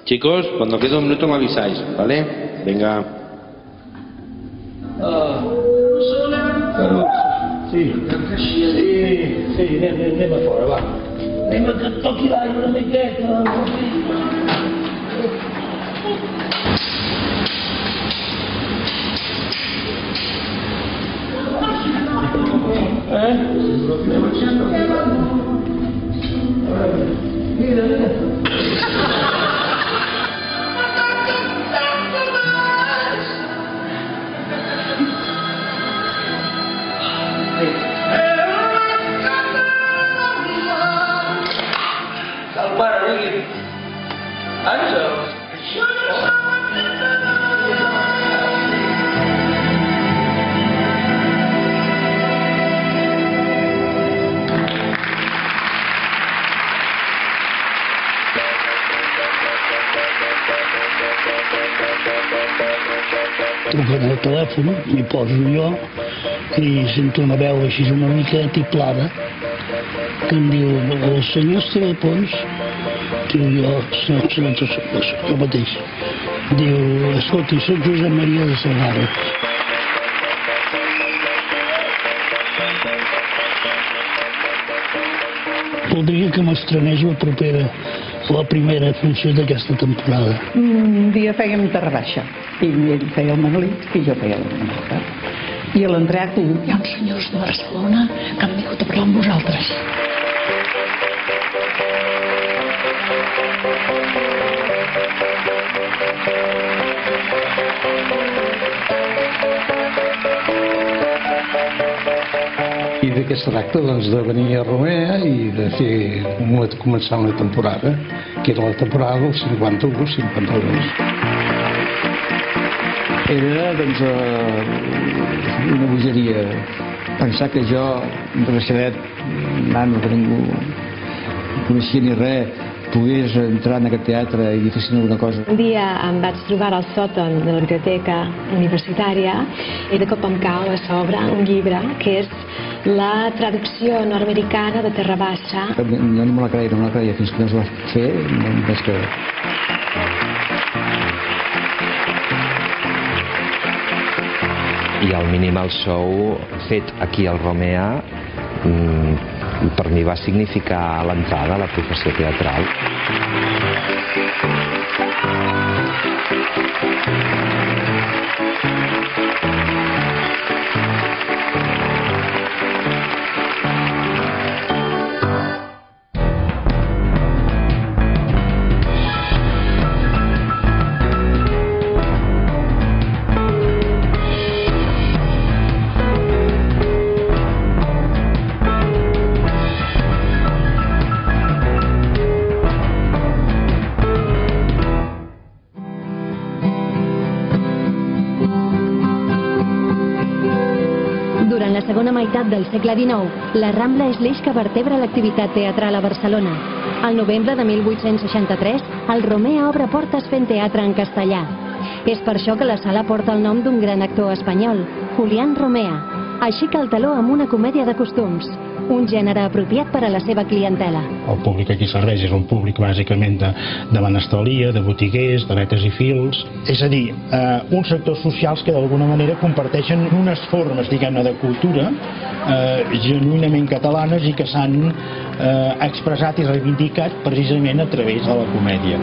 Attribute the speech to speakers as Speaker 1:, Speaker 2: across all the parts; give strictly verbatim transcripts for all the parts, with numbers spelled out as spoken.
Speaker 1: Chicos, cuando quede un minuto me avisáis, ¿vale? Venga.
Speaker 2: Sí, sí, sí, anem a fora, va. Anem a que toqui l'aigua una miqueta. Eh? Mira, mira.
Speaker 3: Truquen al telèfon, m'hi poso jo i sento una veu així una mica tiplada que em diu el senyor Esteve Pons, diu jo, senyor excel·lència, jo mateix, diu, escolti, soc Josep Maria de Segarra. Voldria que m'estrenés la propera, la primera funció d'aquesta temporada.
Speaker 4: Un dia fèiem Terra Baixa, i ell feia el Manolí i jo feia el Manolí. I a l'entrat hi ha uns senyors de Barcelona que han vingut a parlar amb vosaltres.
Speaker 5: I de què es tracta? Doncs de venir a Romea i de fer una, començar una temporada, que era la temporada del cinquanta-u cinquanta-dos.
Speaker 6: Era, doncs, una bogeria. Pensar que jo, recebet, nano, que ningú coneixia ni res, pogués entrar en aquest teatre i fer alguna cosa.
Speaker 7: Un dia em vaig trobar al sòtan de la biblioteca universitària i de cop em cau a sobre un llibre que és la traducció nord-americana de Terra Baixa.
Speaker 6: Jo no me la creia, no me la creia, fins que no es va fer, no em vaig creure.
Speaker 8: I el Minimal Show fet aquí al Romea per mi va significar l'entrada a la professió teatral.
Speaker 9: Durant la segona meitat del segle dinou, la Rambla és l'eix que vertebra l'activitat teatral a Barcelona. Al novembre de mil vuit-cents seixanta-tres, el Romea obre portes fent teatre en castellà. És per això que la sala porta el nom d'un gran actor espanyol, Julián Romea. Aixeca el taló amb una comèdia de costums, un gènere apropiat per a la seva clientela.
Speaker 3: El públic aquí serveix és un públic bàsicament de, de menesteria, de botiguers, de netes i fils. És a dir, eh, uns sectors socials que d'alguna manera comparteixen unes formes, diguem-ne, de cultura eh, genuïnament catalanes i que s'han eh, expressat i reivindicat precisament a través de la comèdia.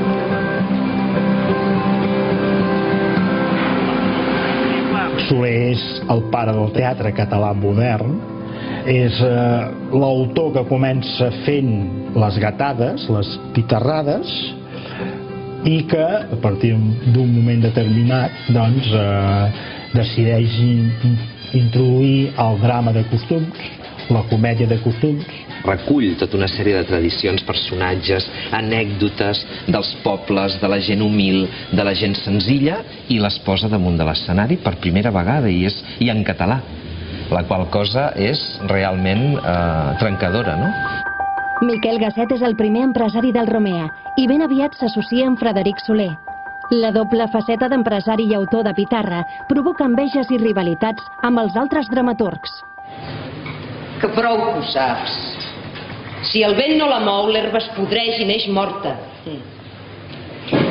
Speaker 3: Soler és el pare del teatre català modern, és eh, l'autor que comença fent les gatades, les pitarrades, i que a partir d'un moment determinat doncs, eh, decideix in, introduir el drama de costums, la comèdia de costums.
Speaker 8: Recull tota una sèrie de tradicions, personatges, anècdotes dels pobles, de la gent humil, de la gent senzilla, i les posa damunt de l'escenari per primera vegada, i, és, i en català, la qual cosa és realment eh, trencadora, no?
Speaker 9: Miquel Gasset és el primer empresari del Romea i ben aviat s'associa amb Frederic Soler. La doble faceta d'empresari i autor de Pitarra provoca enveges i rivalitats amb els altres dramaturgs.
Speaker 10: Que prou que ho saps. Si el vent no la mou, l'herba es podreix i neix morta.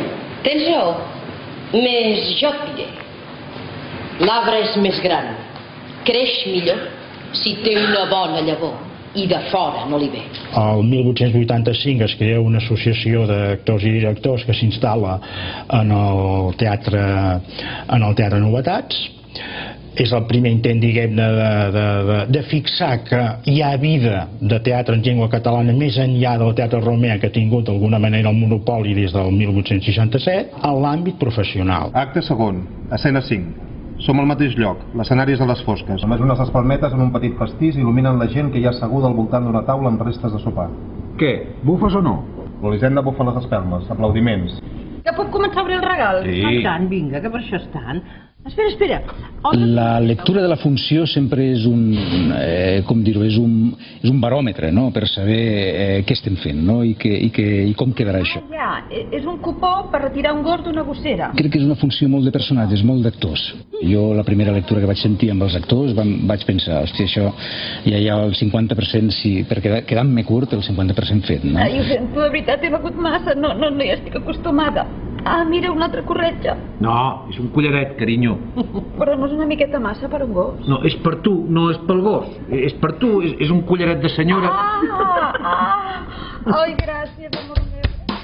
Speaker 10: Tens raó, més jo et diré. L'arbre és més gran, creix millor si té una bona llavor i de fora no li ve.
Speaker 3: El mil vuit-cents vuitanta-cinc es crea una associació d'actors i directors que s'instal·la en el teatre en el Teatre Novetats. És el primer intent, diguem-ne, de, de, de, de fixar que hi ha vida de teatre en llengua catalana més enllà del Teatre Romea, que ha tingut d'alguna manera el monopoli des del mil vuit-cents seixanta-set, en l'àmbit professional.
Speaker 11: Acte segon, escena cinc. Som al mateix lloc, l'escenari és a les fosques. Només unes espalmetes en un petit pastís il·luminen la gent que hi ha asseguda al voltant d'una taula amb restes de sopar. Què? Bufes o no? L'Elisenda bufa les espelmes, aplaudiments.
Speaker 12: Que puc començar a obrir el regal?
Speaker 11: Sí.
Speaker 12: Ah, tant, vinga, que per això estan. Espera, espera.
Speaker 13: La lectura de la funció sempre és un, eh, com dir-ho, és un, és un baròmetre, no?, per saber eh, què estem fent, no?, i, que, i, que, i com quedarà això.
Speaker 12: Ja, és un cupó per retirar un gos d'una gossera.
Speaker 13: Crec que és una funció molt de personatges, molt d'actors. Jo, la primera lectura que vaig sentir amb els actors, vam, vaig pensar, hòstia, això ja hi ha el cinquanta per cent, sí, perquè quedant-me curt, el cinquanta per cent fet, no?
Speaker 12: Ai, ho sento, de veritat, he begut massa, no, no, no hi estic acostumada. Ah, mira, una altra corretja.
Speaker 2: No, és un collaret, carinyo.
Speaker 12: Però no és una miqueta massa per un gos?
Speaker 2: No, és per tu, no és pel gos. És per tu, és, és un collaret de senyora.
Speaker 12: Ah, ah, ai, gràcies, amor meu.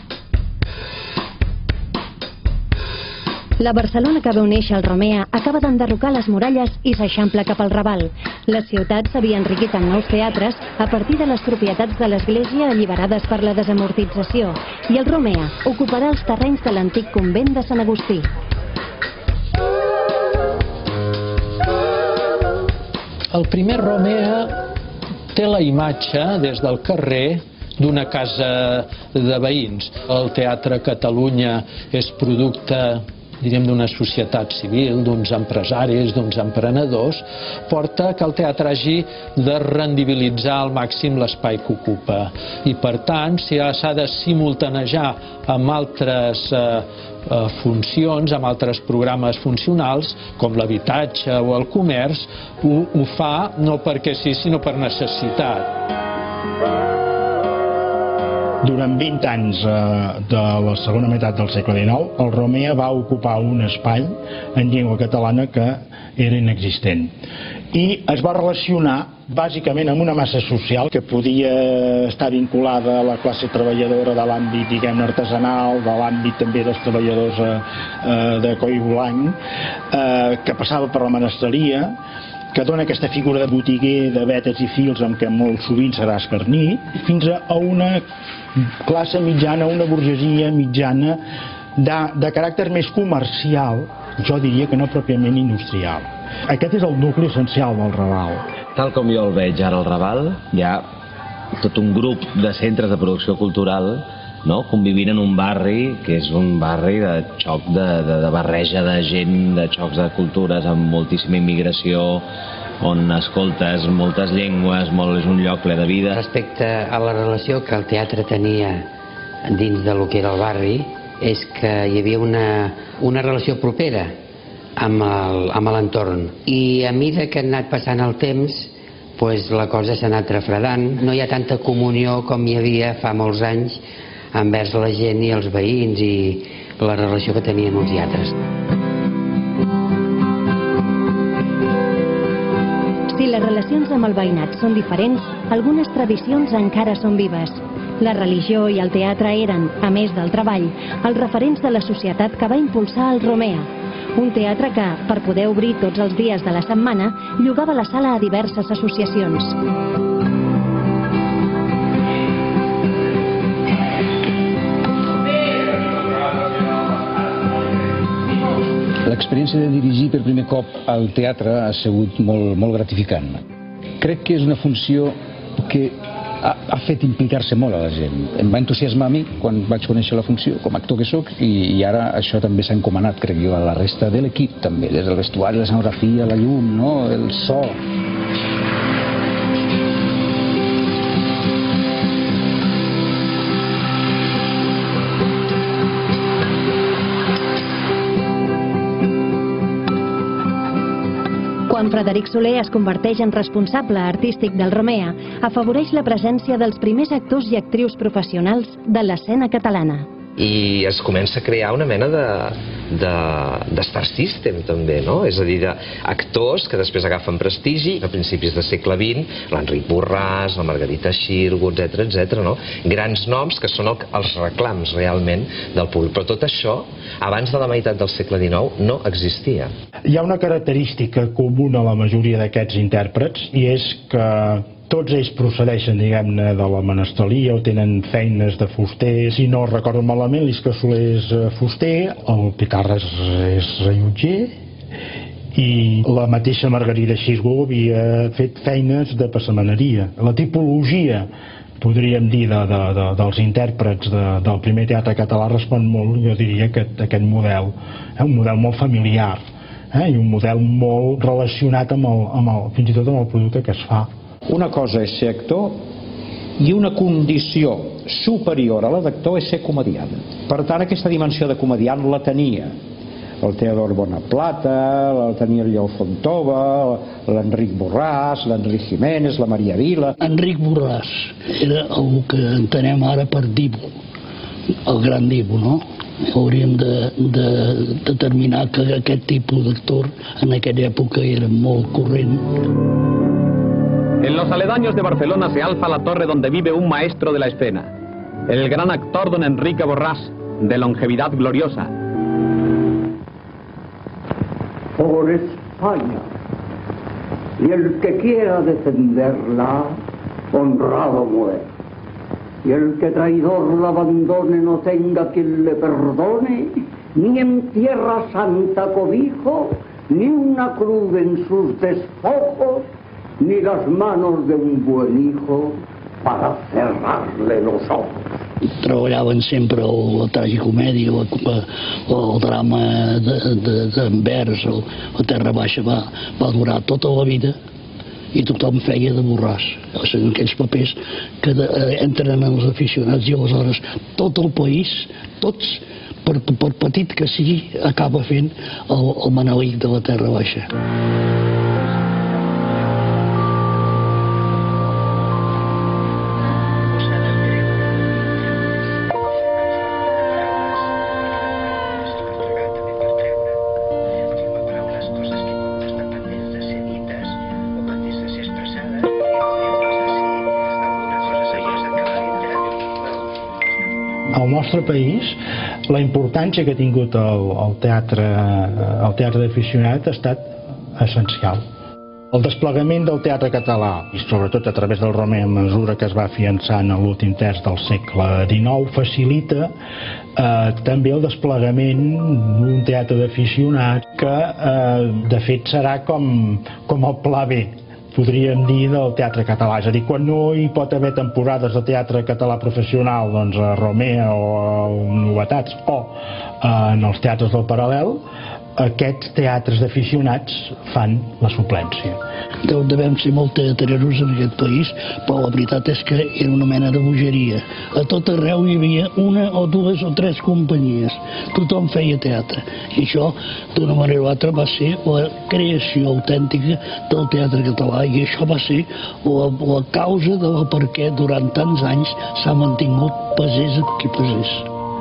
Speaker 9: La Barcelona que veu néixer el Romea acaba d'enderrocar les muralles i s'eixampla cap al Raval. La ciutat s'havia enriquit en nous teatres a partir de les propietats de l'església alliberades per la desamortització, i el Romea ocuparà els terrenys de l'antic convent de Sant Agustí.
Speaker 14: El primer Romea té la imatge des del carrer d'una casa de veïns. El Teatre Catalunya és producte, direm, d'una societat civil, d'uns empresaris, d'uns emprenedors, porta que el teatre hagi de rendibilitzar al màxim l'espai que ocupa. I per tant, si s'ha de simultanejar amb altres eh, eh, funcions, amb altres programes funcionals, com l'habitatge o el comerç, ho, ho fa no perquè sí, sinó per necessitat.
Speaker 3: Durant vint anys eh, de la segona meitat del segle dinou, el Romea va ocupar un espai en llengua catalana que era inexistent. I es va relacionar bàsicament amb una massa social que podia estar vinculada a la classe treballadora de l'àmbit, diguem-ne, artesanal, de l'àmbit també dels treballadors eh, de Collblanc, eh, que passava per la menesteria, que dona aquesta figura de botiguer, de vetes i fils amb què molt sovint serà escarnit, fins a una classe mitjana, una burgesia mitjana de, de caràcter més comercial, jo diria que no pròpiament industrial. Aquest és el nucli essencial del Raval.
Speaker 15: Tal com jo el veig ara al Raval, hi ha tot un grup de centres de producció cultural, no?, convivint en un barri que és un barri de xoc, de, de, de barreja de gent, de xocs de cultures amb moltíssima immigració, on escoltes moltes llengües, molt, és un lloc ple de vida.
Speaker 16: Respecte a la relació que el teatre tenia dins de lo que era el barri, és que hi havia una, una relació propera amb l'entorn. I a mesura que ha anat passant el temps, pues, la cosa s'ha anat refredant. No hi ha tanta comunió com hi havia fa molts anys envers la gent i els veïns i la relació que tenien els teatres.
Speaker 9: Si les relacions amb el veïnat són diferents, algunes tradicions encara són vives. La religió i el teatre eren, a més del treball, els referents de la societat que va impulsar el Romea. Un teatre que, per poder obrir tots els dies de la setmana, llogava la sala a diverses associacions.
Speaker 13: L'experiència de dirigir per primer cop al teatre ha sigut molt, molt gratificant. Crec que és una funció que ha, ha fet implicar-se molt a la gent. Em va entusiasmar a mi quan vaig conèixer la funció, com a actor que sóc, i, i ara això també s'ha encomanat, crec jo, a la resta de l'equip també, des del vestuari, la escenografia, la llum, no?, el so.
Speaker 9: Quan Frederic Soler es converteix en responsable artístic del Romea, afavoreix la presència dels primers actors i actrius professionals de l'escena catalana.
Speaker 8: i es comença a crear una mena de, de, de star system també, no? És a dir, d'actors que després agafen prestigi a principis del segle vint, l'Enric Borràs, la Margarita Xirgu, etcètera, etcètera, no? Grans noms que són el, els reclams realment del públic, però tot això abans de la meitat del segle dinou no existia.
Speaker 3: Hi ha una característica comuna a la majoria d'aquests intèrprets i és que tots ells procedeixen, diguem-ne, de la menesteria o tenen feines de fuster. Si no recordo malament, l'Isca Soler és fuster, el Pitarra és rellotger i la mateixa Margarida Xirgu havia fet feines de passamaneria. La tipologia, podríem dir, de, de, de, dels intèrprets de, del primer teatre català respon molt, jo diria, que aquest model, eh, un model molt familiar eh, i un model molt relacionat amb el, amb el, fins i tot amb el producte que es fa.
Speaker 13: Una cosa és ser actor i una condició superior a la d'actor és ser comediant. Per tant, aquesta dimensió de comediant la tenia el Teodor Bonaplata, la tenia el Lleó Fontova, l'Enric Borràs, l'Enric Jiménez, la Maria Vila.
Speaker 2: Enric Borràs era el que entenem ara per divo, el gran divo, no? Hauríem de, de determinar que aquest tipus d'actor en aquella època era molt corrent.
Speaker 17: En los aledaños de Barcelona se alza la torre donde vive un maestro de la escena, el gran actor don Enrique Borràs, de longevidad gloriosa.
Speaker 18: Por España, y el que quiera defenderla, honrado muere. Y el que traidor la abandone no tenga quien le perdone, ni en tierra santa cobijo, ni una cruz en sus despojos, ni las manos de un buen hijo para cerrarle los ojos.
Speaker 2: Treballaven sempre la tragicomèdia o el drama d'Anvers o la Terra Baixa. Va, va durar tota la vida i tothom feia de Borràs. Són aquells papers que de, entren en els aficionats i aleshores tot el país, tots, per, per petit que sigui, acaba fent el, el Manelic de la Terra Baixa.
Speaker 3: Al nostre país, la importància que ha tingut el, el teatre, el teatre d'aficionat ha estat essencial. El desplegament del teatre català, i sobretot a través del Romea a mesura que es va afiançant a l'últim terç del segle dinou, facilita eh, també el desplegament d'un teatre d'aficionat que, eh, de fet, serà com, com el pla B, podríem dir, del teatre català. És a dir, quan no hi pot haver temporades de teatre català professional, doncs a Romea o a Novetats o en els teatres del Paral·lel, aquests teatres d'aficionats fan la suplència.
Speaker 2: Devem ser molt teatreros en aquest país, però la veritat és que era una mena de bogeria. A tot arreu hi havia una o dues o tres companyies. Tothom feia teatre. I això, d'una manera o altra, va ser la creació autèntica del teatre català i això va ser la, la causa de la per què durant tants anys s'ha mantingut pesés a qui pesés.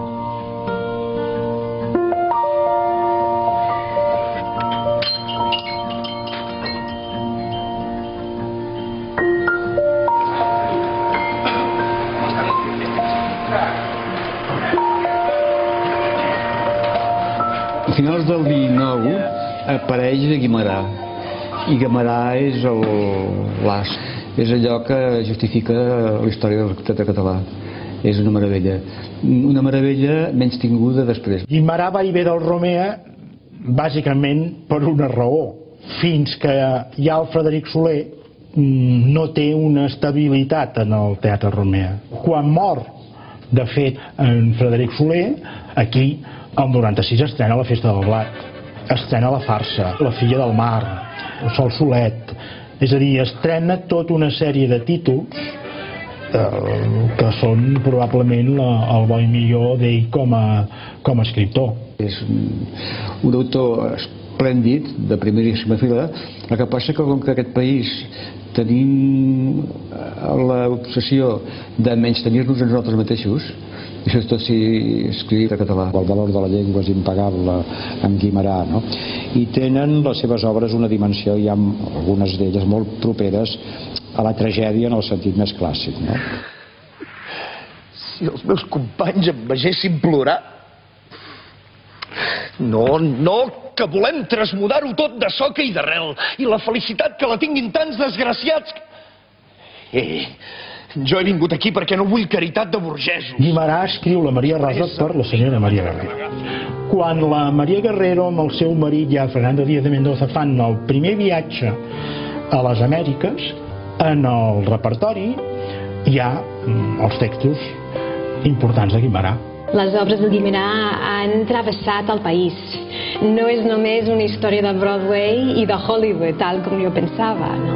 Speaker 6: A finals del dinou apareix Guimerà i Guimerà és l'as, és allò que justifica la història del teatre català. És una meravella, una meravella menys tinguda després.
Speaker 3: Guimerà va i ve del Romea bàsicament per una raó. Fins que hi ha el Frederic Soler no té una estabilitat en el teatre Romea. Quan mor, de fet, en Frederic Soler, aquí el noranta-sis estrena La Festa del Blat, estrena La Farsa, La Filla del Mar, El Sol Solet, és a dir, estrena tota una sèrie de títols eh, que són probablement la, el bo i millor d'ell com, a, com a escriptor.
Speaker 6: És un autor esplèndid, de primeríssima fila, el que passa que com que aquest país tenim l'obsessió de menys tenir-nos a nosaltres mateixos,
Speaker 13: i sobretot si escriu en català. El valor de la llengua és impagable en Guimerà, no? I tenen les seves obres una dimensió, hi ha algunes d'elles molt properes a la tragèdia en el sentit més clàssic, no?
Speaker 19: Si els meus companys em vegessin plorar. No, no, que volem trasmudar-ho tot de soca i d'arrel, i la felicitat que la tinguin tants desgraciats. Eh, jo he vingut aquí perquè no vull caritat de burgesos.
Speaker 3: Guimerà escriu la Maria Rosa per la senyora Maria Guerrero. Quan la Maria Guerrero amb el seu marit ja Fernando Díaz de Mendoza fan el primer viatge a les Amèriques, en el repertori hi ha els textos importants de Guimerà.
Speaker 7: Les obres de Guimerà han travessat el país. No és només una història de Broadway i de Hollywood, tal com jo pensava, no?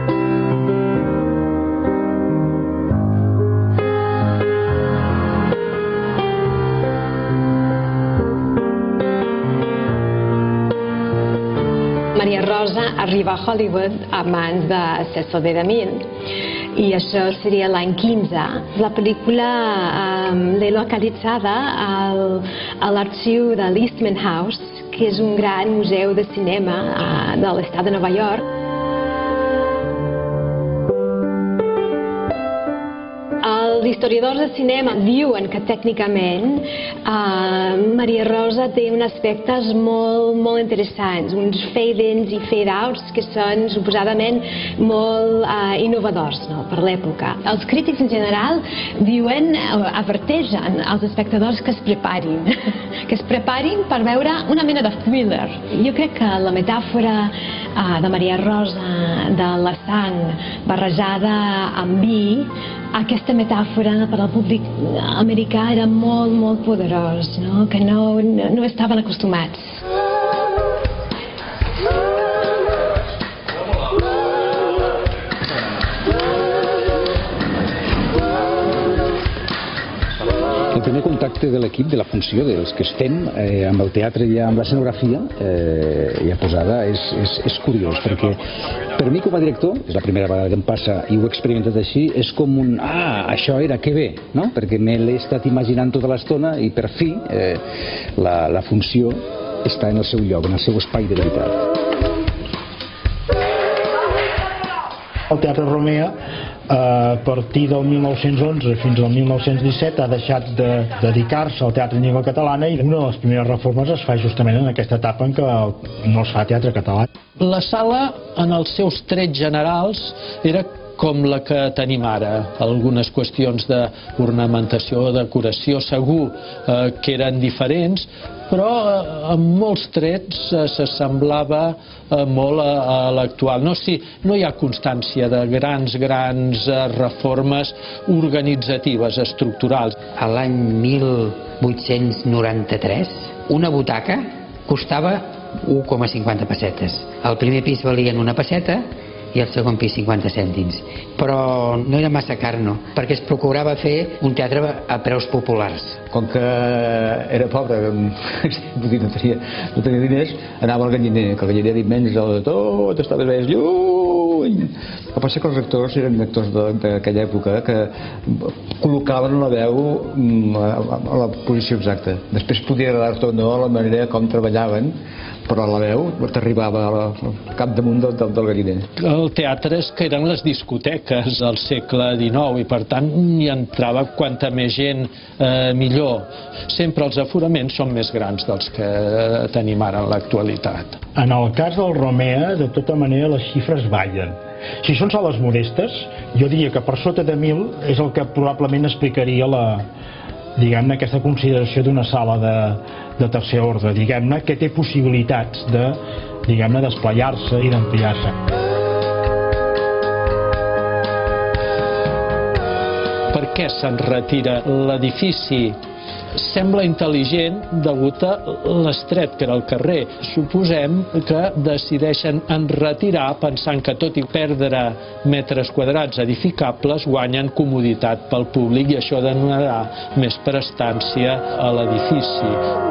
Speaker 7: Maria Rosa arriba a Hollywood a mans de Cecil B. DeMille i això seria l'any quinze. La pel·lícula eh, l'he localitzada al, a l'arxiu de l'Eastman House, que és un gran museu de cinema eh, de l'estat de Nova York. Els historiadors de cinema diuen que tècnicament eh, Maria Rosa té uns aspectes molt, molt interessants, uns fade-ins i fade-outs que són suposadament molt eh, innovadors, no?, per l'època. Els crítics en general diuen, adverteixen als espectadors que es preparin, que es preparin per veure una mena de thriller. Jo crec que la metàfora eh, de Maria Rosa, de la sang barrejada amb vi, aquesta metàfora per al públic americà era molt, molt poderós, no? Que no, no, no estaven acostumats.
Speaker 13: El primer contacte de l'equip, de la funció, dels que estem eh, amb el teatre i amb l'escenografia eh, ja posada, és, és, és curiós, perquè per mi com a director, és la primera vegada que em passa i ho he experimentat així, és com un, ah, això era, que bé, no? Perquè me l'he estat imaginant tota l'estona i per fi eh, la, la funció està en el seu lloc, en el seu espai de veritat.
Speaker 3: El Teatre Romea, a partir del mil nou-cents onze fins al mil nou-cents disset, ha deixat de dedicar-se al teatre en llengua catalana i una de les primeres reformes es fa justament en aquesta etapa en què no es fa teatre català.
Speaker 14: La sala, en els seus trets generals, era com la que tenim ara. Algunes qüestions d'ornamentació o decoració segur eh, que eren diferents, però eh, en molts trets eh, s'assemblava eh, molt a, a l'actual. No, sí, no hi ha constància de grans, grans eh, reformes organitzatives, estructurals.
Speaker 16: A l'any mil vuit-cents noranta-tres, una butaca costava u coma cinquanta pessetes. El primer pis valien una pesseta i el segon pis cinquanta cèntims. Però no era massa car, no, perquè es procurava fer un teatre a preus populars.
Speaker 6: Com que era pobre, no tenia, no tenia diners, anava al galliner, que el galliner era immens, de tot estava més lluny. El que passa que els actors eren actors d'aquella època que col·locaven la veu a la posició exacta. Després podia agradar-te o no la manera com treballaven, però la veu t'arribava al capdamunt del, del, del galliner.
Speaker 14: El teatre és que eren les discoteques del segle dinou i per tant hi entrava quanta més gent eh, millor. Sempre els aforaments són més grans dels que tenim ara en l'actualitat.
Speaker 3: En el cas del Romea, de tota manera, les xifres ballen. Si són sales modestes, jo diria que per sota de mil és el que probablement explicaria la, diguem-ne, aquesta consideració d'una sala de, de tercer ordre, diguem-ne, que té possibilitats de, diguem-ne, d'esplayar-se i d'ampliar-se.
Speaker 14: Per què se'n retira l'edifici? Sembla intel·ligent degut a l'estret que era el carrer. Suposem que decideixen en retirar pensant que tot i perdre metres quadrats edificables guanyen comoditat pel públic i això donarà més prestància a l'edifici.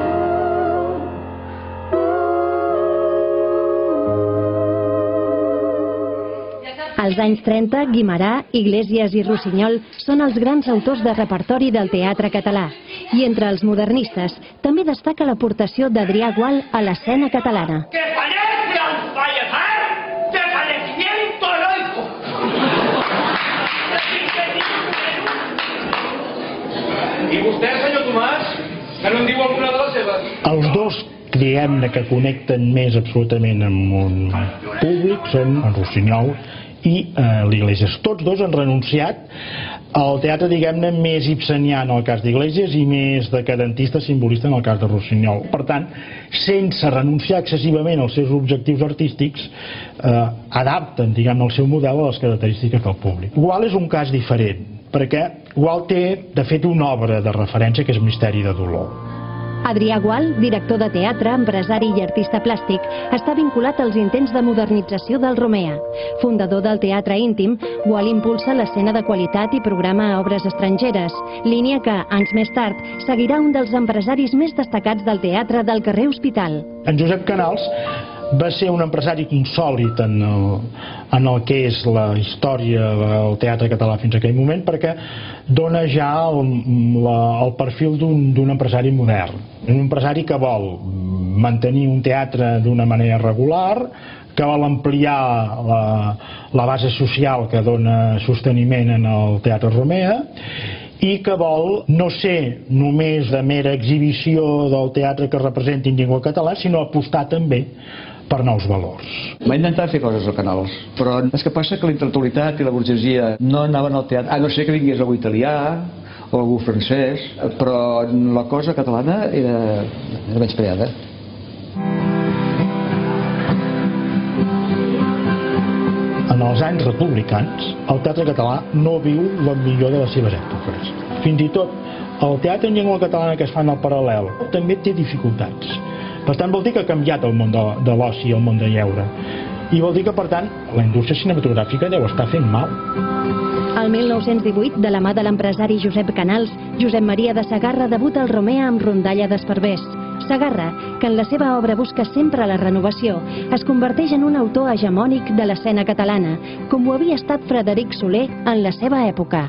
Speaker 9: Als anys trenta, Guimerà, Iglesias i Rossinyol són els grans autors de repertori del teatre català I entre els modernistes també destaca l'aportació d'Adrià Gual a l'escena catalana.
Speaker 20: ¡Que fallece al fallecer! ¡De fallecimiento heroico!
Speaker 21: I vostè, senyor Tomàs, que no en diu alguna de les seves?
Speaker 3: Els dos, diguem-ne, que connecten més absolutament amb un públic són en Rossinyol i eh, l'Iglesias. Tots dos han renunciat al teatre, diguem-ne, més ibsenià en el cas d'Iglesias i més decadentista, simbolista en el cas de Rossinyol. Per tant, sense renunciar excessivament als seus objectius artístics, eh, adapten, diguem-ne, el seu model a les característiques del públic. Gual és un cas diferent, perquè Gual té, de fet, una obra de referència que és Misteri de dolor.
Speaker 9: Adrià Gual, director de teatre, empresari i artista plàstic, està vinculat als intents de modernització del Romea. Fundador del teatre íntim, Gual impulsa l'escena de qualitat i programa obres estrangeres, línia que, anys més tard, seguirà un dels empresaris més destacats del teatre del carrer Hospital.
Speaker 3: En Josep Canals va ser un empresari insòlit en el, en el que és la història del teatre català fins a aquell moment, perquè dona ja el, la, el perfil d'un empresari modern. Un empresari que vol mantenir un teatre d'una manera regular, que vol ampliar la, la base social que dona sosteniment en el Teatre Romea, i que vol no ser només de mera exhibició del teatre que representi en llengua català, sinó apostar també per nous valors.
Speaker 6: Va intentar fer coses al Canals, però és que passa que la intel·lectualitat i la burgesia no anaven al teatre, a no ser que vingués algú italià o algú francès, però la cosa catalana era, era menyspreada.
Speaker 3: En els anys republicans, el teatre català no viu la millor de les seves èpoques. Fins i tot, el teatre en llengua catalana que es fa en el paral·lel també té dificultats. Per tant, vol dir que ha canviat el món de, de l'oci i el món de lleure. I vol dir que, per tant, la indústria cinematogràfica deu estar fent mal.
Speaker 9: El mil nou-cents divuit, de la mà de l'empresari Josep Canals, Josep Maria de Segarra debuta al Romea amb Rondalla d'Esparvers. Segarra, que en la seva obra busca sempre la renovació, es converteix en un autor hegemònic de l'escena catalana, com ho havia estat Frederic Soler en la seva època.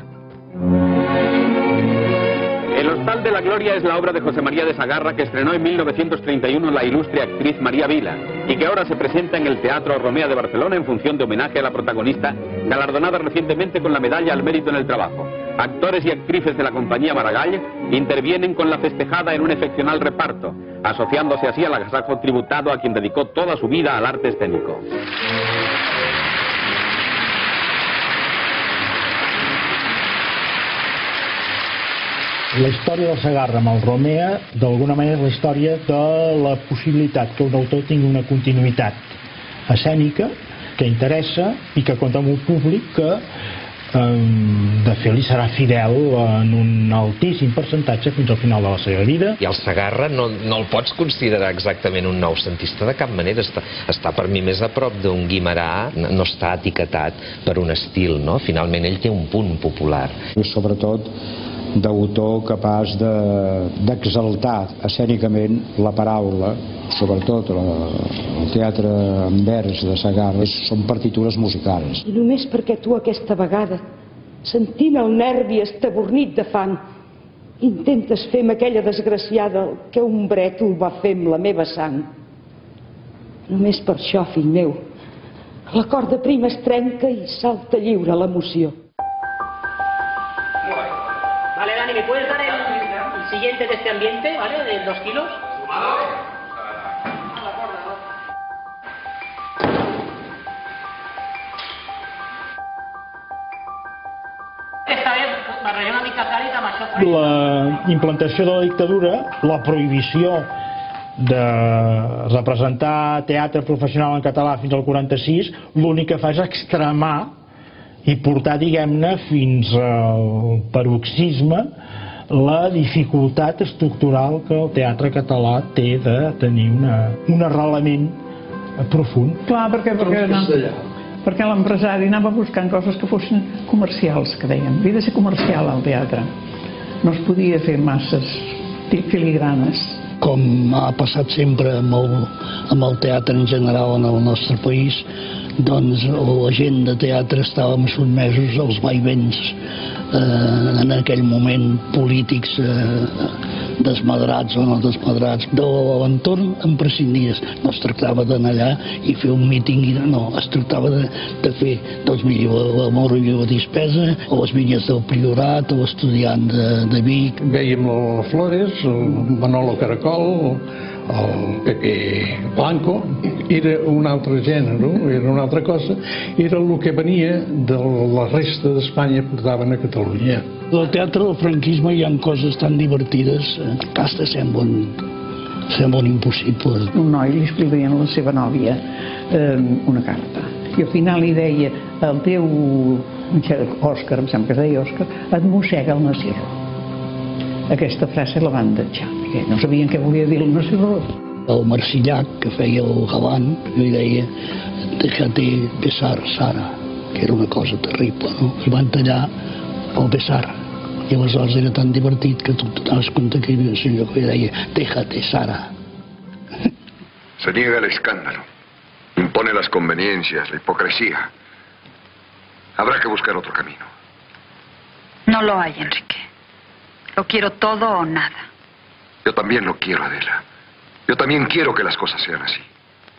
Speaker 17: El Hostal de la Gloria es la obra de José María de Sagarra que estrenó en mil novecientos treinta y uno la ilustre actriz María Vila y que ahora se presenta en el Teatro Romea de Barcelona en función de homenaje a la protagonista galardonada recientemente con la Medalla al Mérito en el Trabajo. Actores y actrices de la compañía Maragall intervienen con la festejada en un excepcional reparto, asociándose así al agasajo tributado a quien dedicó toda su vida al arte escénico.
Speaker 3: La història del Segarra amb el Romea, d'alguna manera, és la història de la possibilitat que un autor tingui una continuïtat escènica que interessa i que compta amb un públic que, de fet, li serà fidel en un altíssim percentatge fins al final de la seva vida.
Speaker 8: I el Segarra no, no el pots considerar exactament un noucentista de cap manera. Està, està per mi més a prop d'un Guimerà, no està etiquetat per un estil, no? Finalment ell té un punt popular.
Speaker 13: I sobretot d'autor capaç d'exaltar de, escènicament la paraula, sobretot la, el teatre en vers de Segarra, són partitures musicals.
Speaker 22: I només perquè tu aquesta vegada, sentint el nervi estabornit de fang, intentes fer amb aquella desgraciada que un brètol va fer amb la meva sang. Només per això, fill meu, la corda prima es trenca i salta lliure l'emoció.
Speaker 23: Vale, Dani, ¿me puedes dar el, el siguiente de este ambiente, ¿vale? De dos kilos. Esta vez barreré una mica càlida amb això.
Speaker 3: La implantació de la dictadura, la prohibició de representar teatre professional en català fins al quaranta-sis, l'únic que fa és extremar i portar, diguem-ne, fins al paroxisme la dificultat estructural que el teatre català té de tenir una, un arrelament profund.
Speaker 4: Clar, perquè, perquè, perquè l'empresari anava buscant coses que fossin comercials, que dèiem. Havia de ser comercial el teatre. No es podia fer masses filigranes.
Speaker 2: Com ha passat sempre amb el, amb el teatre en general en el nostre país, doncs la gent de teatre estàvem sotmesos als vaivens eh, en aquell moment polítics eh, desmadrats o no desmadrats. De l'entorn en prescindies. No es tractava d'anar allà i fer un míting, no, es tractava de, de fer, doncs mira, la Moro i la Dispesa, o les vinyes del Priorat, o l'estudiant de, de Vic.
Speaker 14: Veiem la Flores, el Manolo Caracol, el Pepe Blanco, era un altre gènere, era una altra cosa, era el que venia de la resta d'Espanya portaven a Catalunya.
Speaker 2: Al teatre del franquisme hi ha coses tan divertides que hasta semblen, semblen impossibles.
Speaker 4: Un noi li escrivia a la seva nòvia eh, una carta i al final li deia el teu Òscar, em sembla que es deia Òscar, et mossega el Nasiró. Aquesta frase la van deixar, perquè no sabien què volia dir el Nasiró.
Speaker 2: El Marcillac, que feia el galant, li deia déjate besar, Sara, que era una cosa terrible, no? I van tallar el besar. I aleshores era tan divertit que tu t'aves compte que hi havia un senyor que li deia déjate, Sara.
Speaker 1: Se niega el escándalo, impone las conveniencias, la hipocresía. Habrá que buscar otro camino.
Speaker 5: No lo hay, Enrique. Lo quiero todo o nada.
Speaker 1: Yo también lo quiero, Adela. Yo también quiero que las cosas sean así.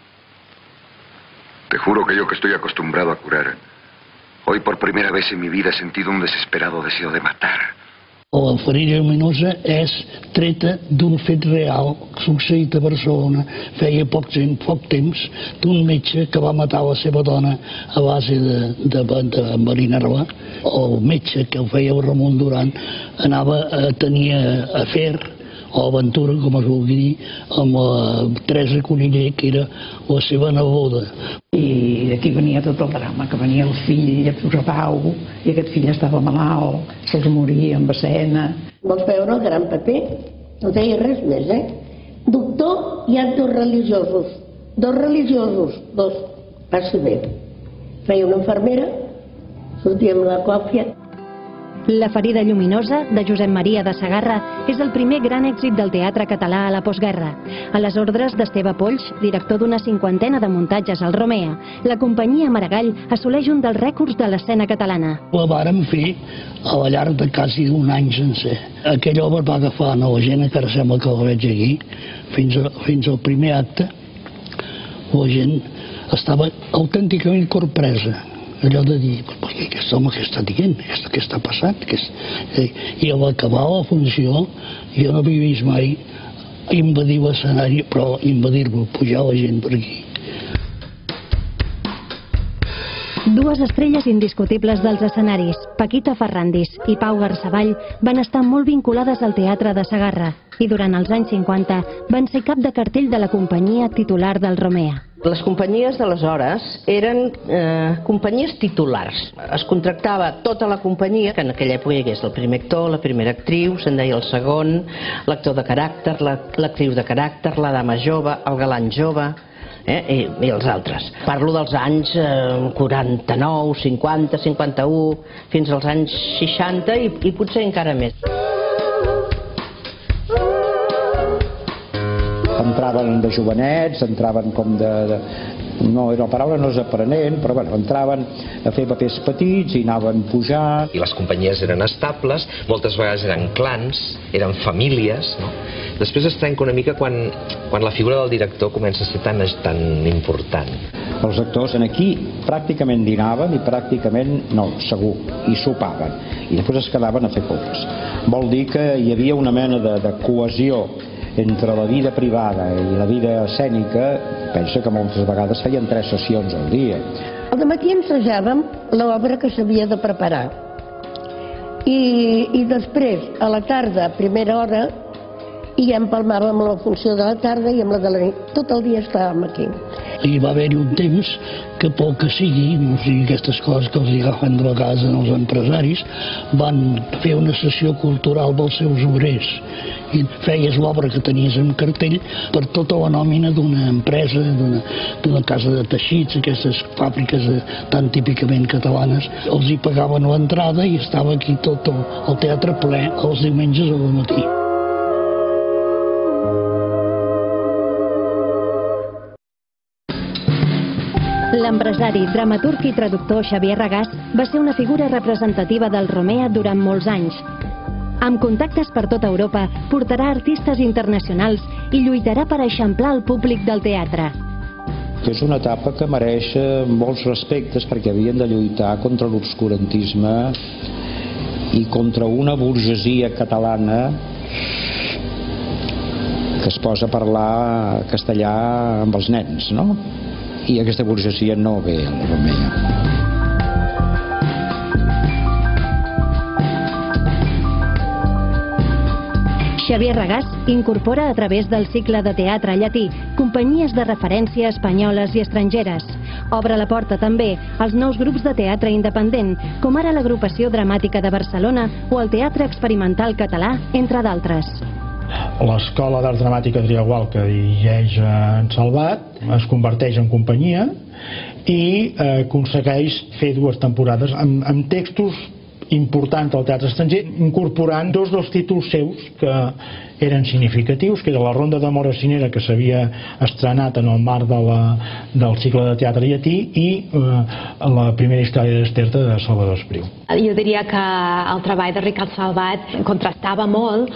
Speaker 1: Te juro que yo, que estoy acostumbrado a curar, hoy por primera vez en mi vida he sentido un desesperado deseo de matar.
Speaker 2: La ferida lluminosa és treta d'un fet real succeït a Barcelona feia poc, poc temps d'un metge que va matar la seva dona a base de, de, de Marinerva. El metge, que ho feia el Ramon Duran, anava a tenir afer o aventura, com es vulgui dir, amb la Teresa Cuniller, que era la seva neboda.
Speaker 4: I d'aquí venia tot el drama, que venia el fill a posar pau, i aquest fill estava malalt, se'ls moria amb acena.
Speaker 10: Vols veure el gran paper? No deia res més, eh? Doctor, hi ha dos religiosos. Dos religiosos, dos. Passi bé. Feia una infermera, sortia amb la còfia.
Speaker 9: La ferida lluminosa, de Josep Maria de Sagarra, és el primer gran èxit del teatre català a la postguerra. A les ordres d'Esteve Polls, director d'una cinquantena de muntatges al Romea, la companyia Maragall assoleix un dels rècords de l'escena catalana.
Speaker 2: La vàrem fer a la llarg de quasi un any sencer. Aquella obra va agafar a la gent, que ara sembla que la veig aquí, fins, a, fins al primer acte. La gent estava autènticament corpresa. Allò de dir, aquest home què està dient, què està passant? I a l'acabar la funció jo no havia vist mai invadir l'escenari, però invadir-lo, pujar la gent per aquí.
Speaker 9: Dues estrelles indiscutibles dels escenaris, Paquita Ferrandis i Pau Garsavall, van estar molt vinculades al teatre de Sagarra i durant els anys cinquanta van ser cap de cartell de la companyia titular del Romea.
Speaker 24: Les companyies d'aleshores eren eh, companyies titulars. Es contractava tota la companyia, que en aquella època hi hagués el primer actor, la primera actriu, se'n deia el segon, l'actor de caràcter, l'actriu de caràcter, la dama jove, el galant jove, eh, i, i els altres. Parlo dels anys eh, quaranta-nou, cinquanta, cinquanta-u, fins als anys seixanta i, i potser encara més.
Speaker 13: Entraven de jovenets, entraven com de... de no, la paraula no és aprenent, però bueno, entraven a fer papers petits i anaven pujant.
Speaker 8: I les companyies eren estables, moltes vegades eren clans, eren famílies, no? Després es trenca una mica quan, quan la figura del director comença a ser tan, tan important.
Speaker 13: Els actors en aquí pràcticament dinaven i pràcticament, no, segur, i sopaven. I després es quedaven a fer copes. Vol dir que hi havia una mena de, de cohesió entre la vida privada i la vida escènica. Pensa que moltes vegades feien tres sessions al dia.
Speaker 10: Al dematí ensajàvem l'obra que s'havia de preparar. I, I després, a la tarda, a primera hora, i ja empalmàvem la funció de la tarda i amb la de la nit. Tot el dia estàvem aquí.
Speaker 2: I va haver-hi un temps que pel que sigui, no sigui aquestes coses que els agafen de vegades en els empresaris, van fer una sessió cultural pels seus obrers. I feies l'obra que tenies en cartell per tota la nòmina d'una empresa, d'una casa de teixits, aquestes fàbriques tan típicament catalanes. Els hi pagaven l'entrada i estava aquí tot el, el teatre ple els diumenges al matí.
Speaker 9: L'empresari, dramaturg i traductor Xavier Regàs va ser una figura representativa del Romea durant molts anys. Amb contactes per tota Europa, portarà artistes internacionals i lluitarà per eixamplar el públic del teatre.
Speaker 13: És una etapa que mereix molts respectes perquè havien de lluitar contra l'obscurantisme i contra una burgesia catalana que es posa a parlar castellà amb els nens, no? I aquesta burgesia no ve al Romea.
Speaker 9: Xavier Regàs incorpora a través del cicle de teatre llatí companyies de referència espanyoles i estrangeres. Obre la porta també als nous grups de teatre independent, com ara l'Agrupació Dramàtica de Barcelona o el Teatre Experimental Català, entre d'altres.
Speaker 3: L'Escola d'Art Dramàtica Adrià Gual, que dirigeix en Salvat, es converteix en companyia i aconsegueix fer dues temporades amb, amb textos important al teatre estranger, incorporant dos dels títols seus que eren significatius, que era la Ronda de Mora Cinera, que s'havia estrenat en el marc de la, del cicle de teatre llatí, i eh, la primera història d'Esterta de Salvador Espriu.
Speaker 7: Jo diria que el treball de Ricard Salvat contrastava molt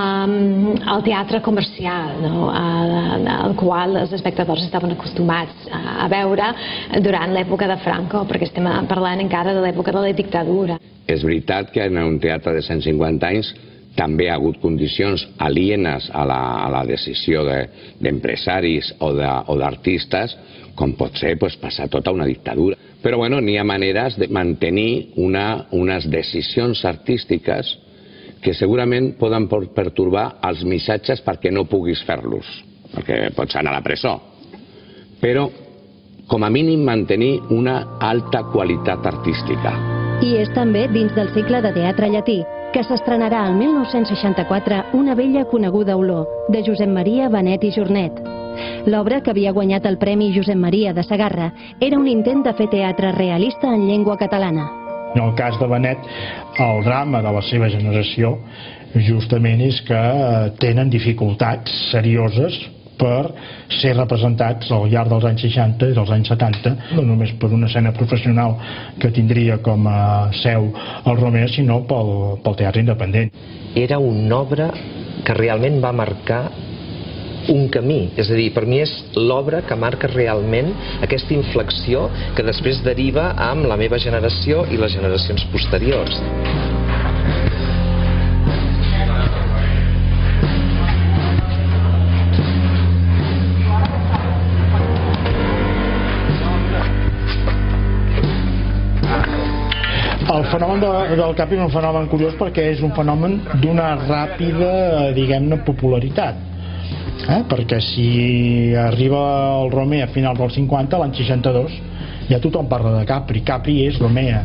Speaker 7: amb el teatre comercial, no? al qual els espectadors estaven acostumats a veure durant l'època de Franco, perquè estem parlant encara de l'època de la dictadura.
Speaker 11: És veritat que en un teatre de cent cinquanta anys també ha hagut condicions alienes a la, a la decisió d'empresaris de, o d'artistes, com pot ser pues, passar tota una dictadura. Però bueno, n'hi ha maneres de mantenir una, unes decisions artístiques que segurament poden pertorbar els missatges perquè no puguis fer-los, perquè pots anar a la presó. Però, com a mínim, mantenir una alta qualitat artística.
Speaker 9: I és també dins del cicle de teatre llatí, que s'estrenarà el mil nou-cents seixanta-quatre Una vella coneguda olor, de Josep Maria Benet i Jornet. L'obra, que havia guanyat el Premi Josep Maria de Segarra, era un intent de fer teatre realista en llengua catalana.
Speaker 3: En el cas de Benet, el drama de la seva generació justament és que tenen dificultats serioses per ser representats al llarg dels anys seixanta i dels anys setanta, no només per una escena professional que tindria com a seu el Romea, sinó pel, pel teatre independent.
Speaker 8: Era una obra que realment va marcar un camí, és a dir, per mi és l'obra que marca realment aquesta inflexió que després deriva amb la meva generació i les generacions posteriors.
Speaker 3: El fenomen de, del Capri és un fenomen curiós perquè és un fenomen d'una ràpida, diguem-ne, popularitat. Eh? Perquè si arriba el Romea a finals dels cinquanta, l'any seixanta-dos, ja tothom parla de Capri. Capri és Romea.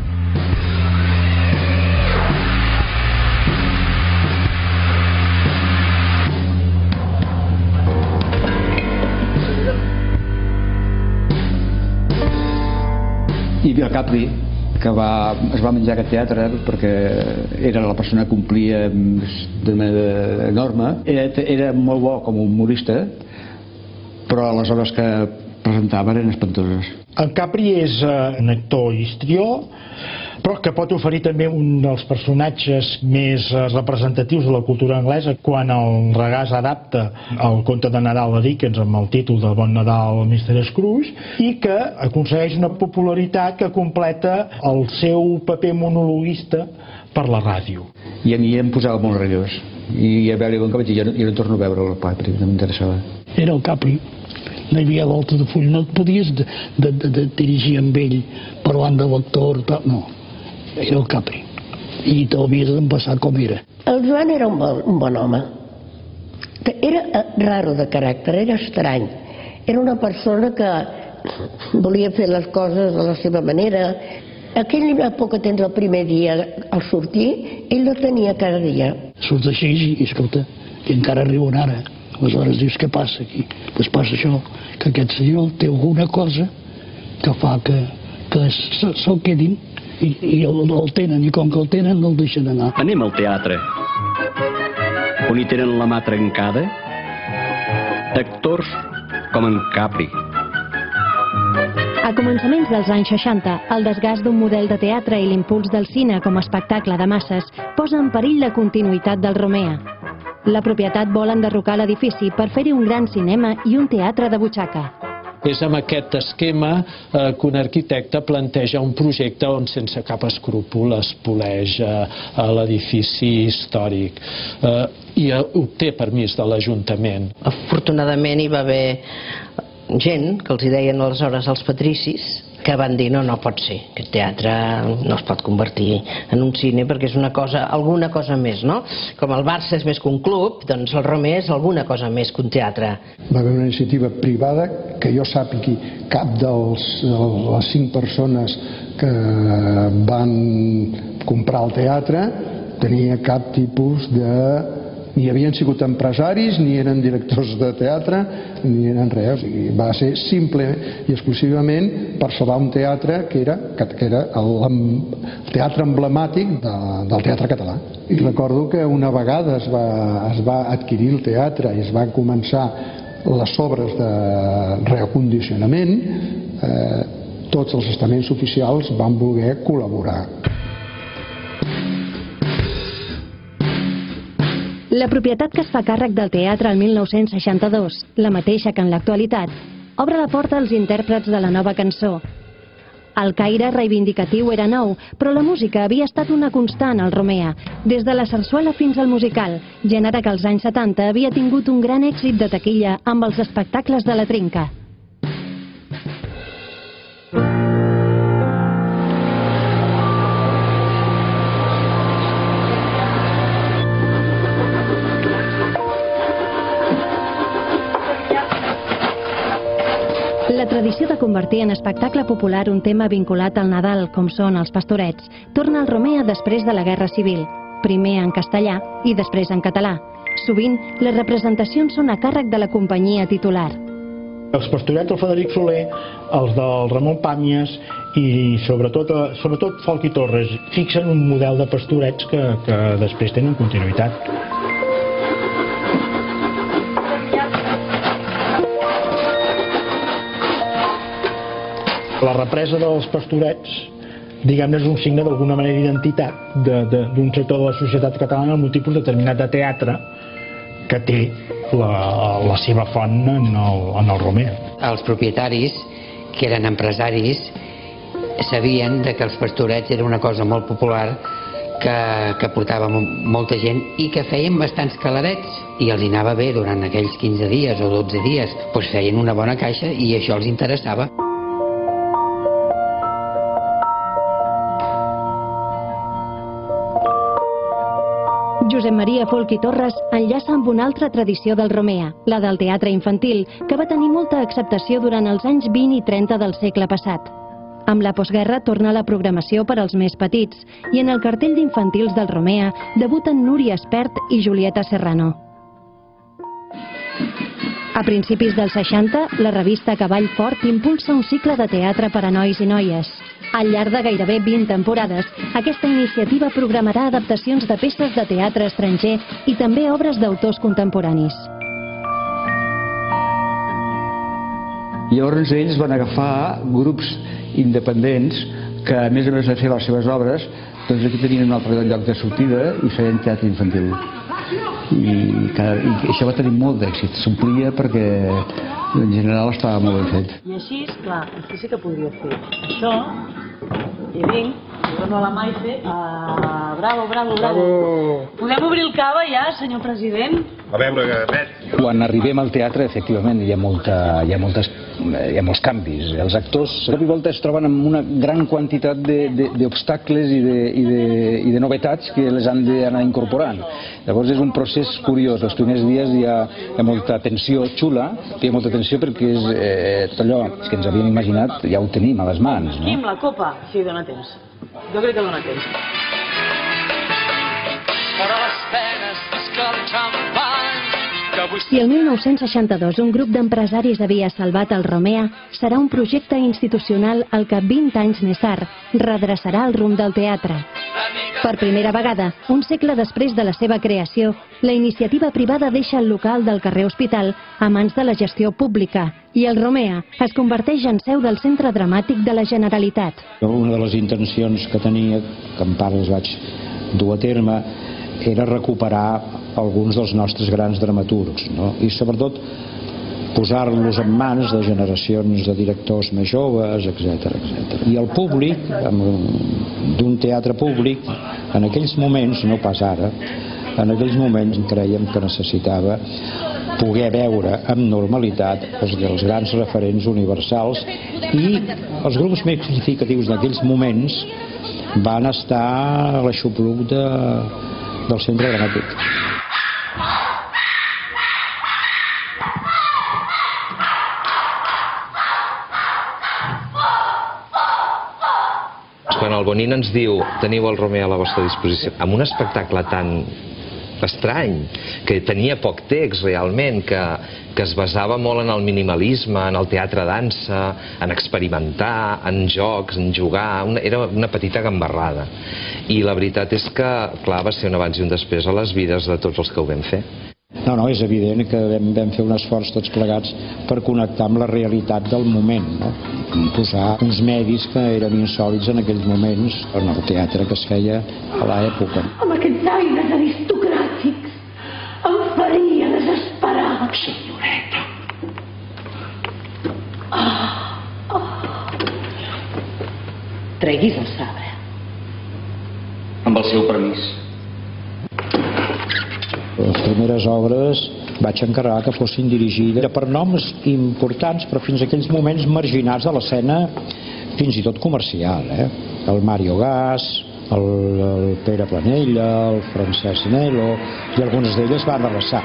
Speaker 6: Hi havia el Capri, que va, es va menjar aquest teatre perquè era la persona que complia d'una manera enorme. Era, era molt bo com a humorista, però les obres que presentava eren espantoses.
Speaker 3: En Capri és uh, un actor histrió, però que pot oferir també un dels personatges més uh, representatius de la cultura anglesa quan el Regàs adapta el conte de Nadal de Dickens amb el títol de Bon Nadal, mister Scrooge, i que aconsegueix una popularitat que completa el seu paper monologuista per la ràdio.
Speaker 6: I a mi em posava molt nerviós. I a veure, com que vaig dir, jo no, jo no torno a veure el Capri, no m'interessava.
Speaker 2: Era el Capri. No hi havia volta de full, no et podies de, de, de, de dirigir amb ell parlant de l'actor, no, era el Capri i t'havies d'empassar com era.
Speaker 10: El Joan era un bon, un bon home, era raro de caràcter, era estrany, era una persona que volia fer les coses a la seva manera. Aquella època tens el primer dia al sortir, ell la tenia cada dia.
Speaker 2: Surts així i escolta, i encara arriben ara. Aleshores dius, què passa aquí? Doncs passa això, que aquest senyor té alguna cosa que fa que, que se'l quedin i, i el, el tenen, i com que el tenen no el deixen anar.
Speaker 12: Anem al teatre, on hi tenen la mà trencada, actors com en Capri.
Speaker 9: A començaments dels anys seixanta, el desgast d'un model de teatre i l'impuls del cine com a espectacle de masses posa en perill la continuïtat del Romea. La propietat vol enderrocar l'edifici per fer-hi un gran cinema i un teatre de butxaca.
Speaker 14: És amb aquest esquema que un arquitecte planteja un projecte on sense cap escrúpol es poleix l'edifici històric i obté permís de l'Ajuntament.
Speaker 24: Afortunadament hi va haver gent que els deien aleshores als patricis que van dir no, no pot ser, aquest teatre no es pot convertir en un cine perquè és una cosa, alguna cosa més, no? Com el Barça és més que un club, doncs el Romea és alguna cosa més que un teatre.
Speaker 15: Va haver una iniciativa privada que jo sàpigui cap de les cinc persones que van comprar el teatre tenia cap tipus de... ni havien sigut empresaris, ni eren directors de teatre, ni eren res. O sigui, va ser simple i exclusivament per salvar un teatre que era, que era el, el teatre emblemàtic de, del teatre català. I recordo que una vegada es va, es va adquirir el teatre i es van començar les obres de reacondicionament, eh, tots els estaments oficials van voler col·laborar.
Speaker 9: La propietat que es fa càrrec del teatre el mil nou-cents seixanta-dos, la mateixa que en l'actualitat, obre la porta als intèrprets de la nova cançó. El caire reivindicatiu era nou, però la música havia estat una constant al Romea, des de la sarsuela fins al musical, gènere que als anys setanta havia tingut un gran èxit de taquilla amb els espectacles de la Trinca. La tradició de convertir en espectacle popular un tema vinculat al Nadal, com són els pastorets, torna al Romea després de la Guerra Civil, primer en castellà i després en català. Sovint, les representacions són a càrrec de la companyia titular.
Speaker 3: Els pastorets del Frederic Soler, els del Ramon Pàmies i sobretot, sobretot Folch i Torres fixen un model de pastorets que, que després tenen continuïtat. La represa dels pastorets, diguem-ne, és un signe d'alguna manera d'identitat d'un sector de la societat catalana amb un tipus determinat de teatre que té la, la seva font en el, en el Romea.
Speaker 16: Els propietaris, que eren empresaris, sabien que els pastorets era una cosa molt popular que, que portava molta gent i que feien bastants calarets i els anava bé durant aquells quinze dies o dotze dies, doncs feien una bona caixa i això els interessava.
Speaker 9: Josep Maria Folch i Torres enllaça amb una altra tradició del Romea, la del teatre infantil, que va tenir molta acceptació durant els anys vint i trenta del segle passat. Amb la postguerra torna la programació per als més petits i en el cartell d'infantils del Romea debuten Núria Espert i Julieta Serrano. A principis dels seixanta, la revista Cavall Fort impulsa un cicle de teatre per a nois i noies. Al llarg de gairebé vint temporades, aquesta iniciativa programarà adaptacions de peces de teatre estranger i també obres d'autors contemporanis.
Speaker 6: Llavors ells van agafar grups independents que, a més a més de fer les seves obres, doncs aquí tenien un altre lloc de sortida i feien teatre infantil. I, cada, i això va tenir molt d'èxit, s'omplia perquè en general estava molt ben fet.
Speaker 18: I així, clar, aquí sí que podria fer això, i vinc, i dono a la Maife, uh, bravo, bravo, bravo. Podem obrir el cava ja, senyor president?
Speaker 13: A veure, Pet. Quan arribem al teatre, efectivament, hi ha, molta, hi ha, moltes, hi ha molts canvis. Els actors, de cop i volta, es troben amb una gran quantitat d'obstacles i, de, i, de, i de novetats que les han d'anar incorporant. Llavors és un procés curiós. Els primers dies hi ha, hi ha molta tensió xula, hi ha molta tensió perquè és, eh, tot allò que ens havíem imaginat ja ho tenim a les mans. No?
Speaker 18: Quim, la copa? Sí, dona temps. Jo crec que dona temps.
Speaker 19: Però les penes visca el xampany.
Speaker 9: Si el mil nou-cents seixanta-dos un grup d'empresaris havia salvat el Romea, serà un projecte institucional el que vint anys més tard redreçarà el rumb del teatre. Per primera vegada, un segle després de la seva creació, la iniciativa privada deixa el local del carrer Hospital a mans de la gestió pública i el Romea es converteix en seu del Centre Dramàtic de la Generalitat.
Speaker 13: Una de les intencions que tenia, que en part les vaig dur a terme, era recuperar alguns dels nostres grans dramaturgs, no? I sobretot posar-los en mans de generacions de directors més joves, etcètera, etcètera. I el públic, d'un teatre públic, en aquells moments, no pas ara, en aquells moments crèiem que necessitava poder veure amb normalitat els, els grans referents universals, i els grups més significatius d'aquells moments van estar a l'aixopluc de, del Centre Dramàtic.
Speaker 8: Quan el Bonin ens diu teniu el Romea a la vostra disposició, amb un espectacle tan estrany, que tenia poc text realment, que, que es basava molt en el minimalisme, en el teatre-dansa, en experimentar, en jocs, en jugar, una, era una petita gambarrada. I la veritat és que, clar, va ser un abans i un després a les vides de tots els que ho vam fer.
Speaker 13: No, no, és evident que vam, vam fer un esforç tots plegats per connectar amb la realitat del moment, no? Posar uns medis que eren insòlits en aquells moments en el teatre que es feia a l'època.
Speaker 17: Amb aquests aires aristocràtics em faria desesperar, senyoreta.
Speaker 18: Oh, oh. Treguis el sabre.
Speaker 12: Amb el seu permís.
Speaker 13: Les primeres obres vaig encarregar que fossin dirigides per noms importants, però fins a aquells moments marginats de l'escena fins i tot comercial, eh? El Mario Gas, el, el Pere Planella, el Francesc Nelo, i algunes d'elles van arrasar.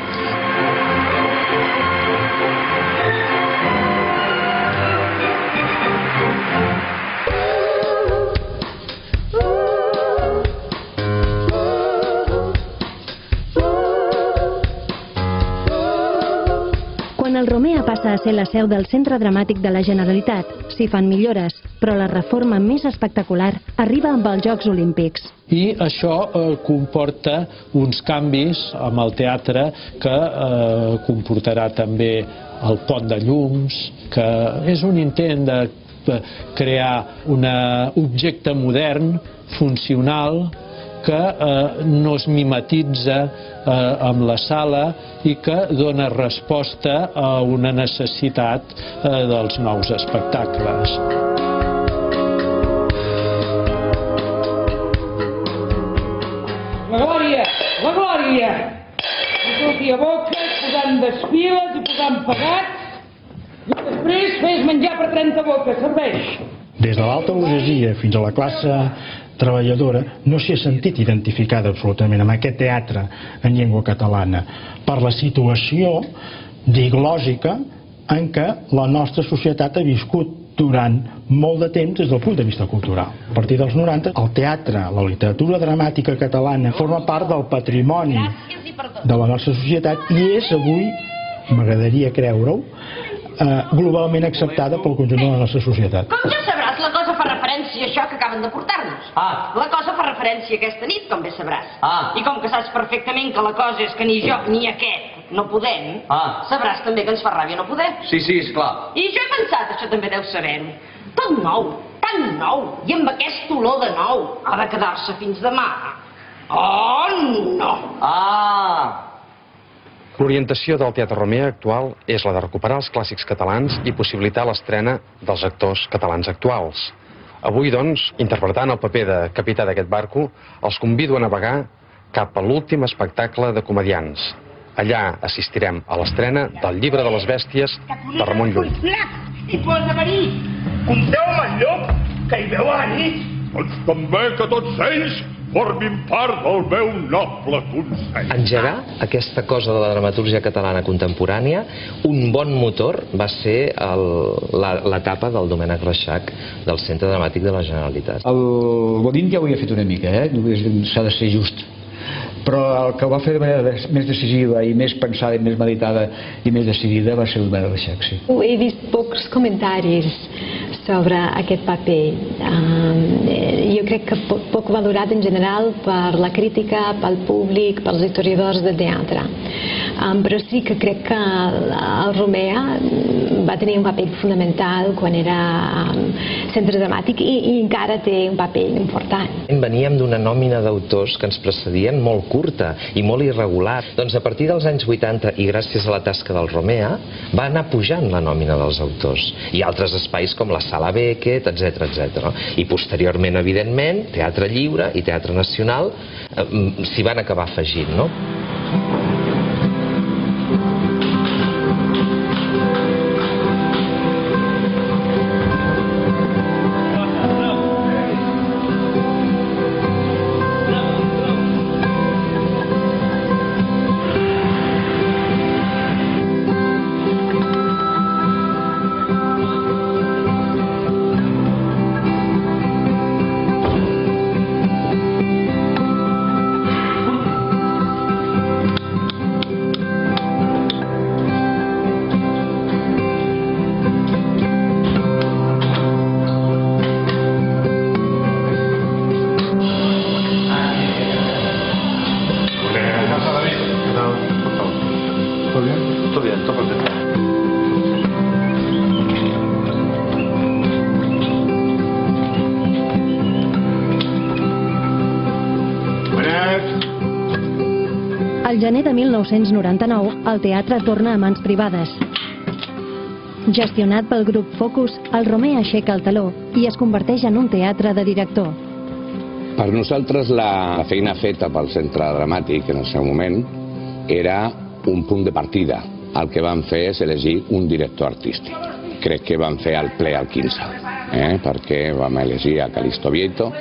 Speaker 9: El Romea passa a ser la seu del Centre Dramàtic de la Generalitat. S'hi fan millores, però la reforma més espectacular arriba amb els Jocs Olímpics.
Speaker 14: I això eh, comporta uns canvis amb el teatre que eh, comportarà també el pont de llums, que és un intent de crear un objecte modern, funcional, que eh, no es mimetitza eh, amb la sala i que dona resposta a una necessitat eh, dels nous espectacles.
Speaker 20: La glòria, la glòria! I toqui a boca, posant despiles i posant pegats, i després fes menjar per trenta boques, serveix!
Speaker 3: Des de l'alta burgesia fins a la classe treballadora no s'hi ha sentit identificada absolutament amb aquest teatre en llengua catalana per la situació diglògica en què la nostra societat ha viscut durant molt de temps des del punt de vista cultural. A partir dels noranta, el teatre, la literatura dramàtica catalana forma part del patrimoni de la nostra societat i és avui, m'agradaria creure-ho, eh, globalment acceptada pel conjunt de la nostra societat.
Speaker 21: Com ja sabràs, la cosa fa referència a això que acaben de portar-nos.
Speaker 12: Ah.
Speaker 21: La cosa fa referència a aquesta nit, com bé sabràs.
Speaker 12: Ah.
Speaker 21: I com que saps perfectament que la cosa és que ni jo ni aquest no podem,
Speaker 12: ah.
Speaker 21: sabràs també que ens fa ràbia no poder.
Speaker 12: Sí, sí, esclar.
Speaker 21: I jo he pensat, això també deus saber-ho, tot nou, tan nou, i amb aquest olor de nou, ha de quedar-se fins demà. Oh, no!
Speaker 12: Ah!
Speaker 22: L'orientació del Teatre Romea actual és la de recuperar els clàssics catalans i possibilitar l'estrena dels actors catalans actuals. Avui, doncs, interpretant el paper de capità d'aquest barco, els convido a navegar cap a l'últim espectacle de comedians. Allà assistirem a l'estrena del Llibre de les Bèsties de Ramon Llull.
Speaker 17: I posa verí! Compteu-me el llop, que hi veu a la nit!
Speaker 25: Doncs també que tots ells formin part del meu noble consell.
Speaker 8: Engegar aquesta cosa de la dramatúrgia catalana contemporània, un bon motor va ser l'etapa del Domènec Reixac del Centre Dramàtic de la Generalitat.
Speaker 6: El Bonin ja ho havia fet una mica, eh? S'ha de ser just. Però el que ho va fer de manera més decisiva i més pensada i més meditada i més decidida va ser el Domènec Reixac, sí.
Speaker 7: He vist pocs comentaris sobre aquest paper. Um, jo crec que poc, poc valorat en general per la crítica, pel públic, pels historiadors de teatre. Um, però sí que crec que el Romea va tenir un paper fundamental quan era centre dramàtic i, i encara té un paper important.
Speaker 8: Veníem d'una nòmina d'autors que ens precedien molt curta i molt irregular. Doncs a partir dels anys vuitanta i gràcies a la tasca del Romea va anar pujant la nòmina dels autors i altres espais com la Sala Beckett, etcètera, etcètera. I posteriorment, evidentment, Teatre Lliure i Teatre Nacional s'hi van acabar afegint, no?
Speaker 9: Al gener de mil nou-cents noranta-nou, el teatre torna a mans privades. Gestionat pel grup Focus, el Romea aixeca el taló i es converteix en un teatre de director.
Speaker 1: Per nosaltres la feina feta pel Centre Dramàtic en el seu moment era un punt de partida. El que vam fer és elegir un director artístic. Crec que vam fer el ple al quinze, eh? perquè vam elegir a Calixto Vieito.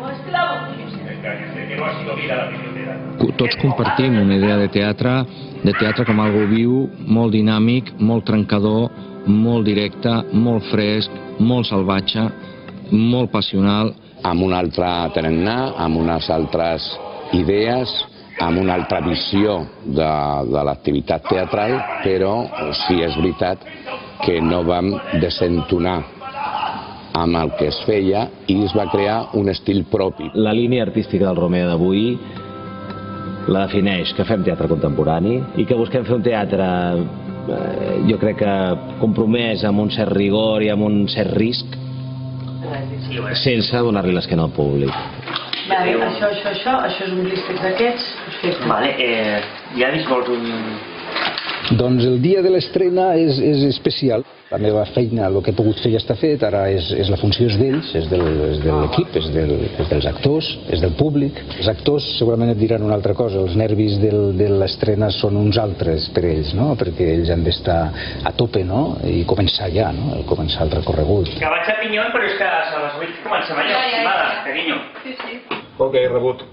Speaker 4: Tots compartim una idea de teatre, de teatre com algo viu, molt dinàmic, molt trencador, molt directe, molt fresc, molt salvatge, molt passional.
Speaker 1: Amb un altre tarannà, amb unes altres idees, amb una altra visió de, de l'activitat teatral, però sí és veritat que no vam desentonar amb el que es feia i es va crear un estil propi.
Speaker 5: La línia artística del Romea d'avui la defineix que fem teatre contemporani i que busquem fer un teatre, eh, jo crec que compromès amb un cert rigor i amb un cert risc, sense donar-li l'esquena al públic.
Speaker 18: Vale, això, això, això, això és un dístic d'aquests.
Speaker 11: Vale, eh, ja he vist vols un...
Speaker 13: Doncs el dia de l'estrena és, és especial. La meva feina, el que he pogut fer ja està fet, ara és, és la funció és d'ells, és, del, és de l'equip, és, del, és dels actors, és del públic. Els actors segurament et diran una altra cosa, els nervis del, de l'estrena són uns altres per ells, no? Perquè ells han d'estar a tope, no? I començar ja, no? El començar el recorregut.
Speaker 11: Que vaig a Pinyón, però és que a les vuit comencem allò, estimada, carinyo.
Speaker 18: Sí, sí.
Speaker 11: Ok, rebut.